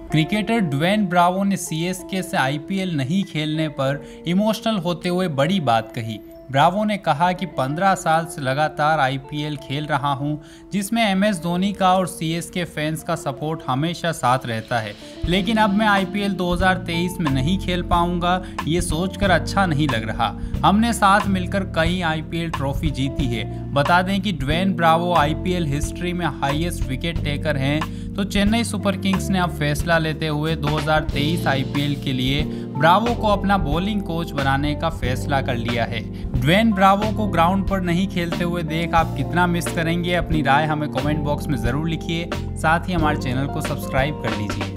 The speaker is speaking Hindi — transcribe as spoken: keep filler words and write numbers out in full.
क्रिकेटर ड्वेन ब्रावो ने सीएसके से आईपीएल नहीं खेलने पर इमोशनल होते हुए बड़ी बात कही। ब्रावो ने कहा कि पंद्रह साल से लगातार आईपीएल खेल रहा हूं, जिसमें एमएस धोनी का और सीएसके फैंस का सपोर्ट हमेशा साथ रहता है, लेकिन अब मैं आईपीएल दो हज़ार तेईस में नहीं खेल पाऊंगा, ये सोचकर अच्छा नहीं लग रहा। हमने साथ मिलकर कई आईपीएल ट्रॉफी जीती है। बता दें कि ड्वेन ब्रावो आईपीएल हिस्ट्री में हाईएस्ट विकेट टेकर हैं, तो चेन्नई सुपर किंग्स ने अब फैसला लेते हुए दो हज़ार तेईस आईपीएल के लिए ब्रावो को अपना बॉलिंग कोच बनाने का फैसला कर लिया है। ड्वेन ब्रावो को ग्राउंड पर नहीं खेलते हुए देख आप कितना मिस करेंगे? अपनी राय हमें कमेंट बॉक्स में ज़रूर लिखिए। साथ ही हमारे चैनल को सब्सक्राइब कर लीजिए।